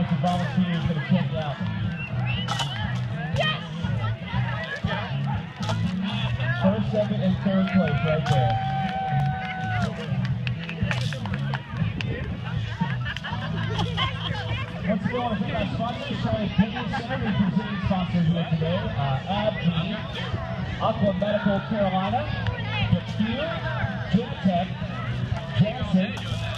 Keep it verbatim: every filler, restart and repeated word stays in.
some volunteers that have checked out. First, second, and third place right there. Once again, I want to thank our sponsors, Charlie Payne Center, representing sponsors here today. Uh, AbbVie, Aqua Medical Carolina, Pure, Jam Tech, Janssen,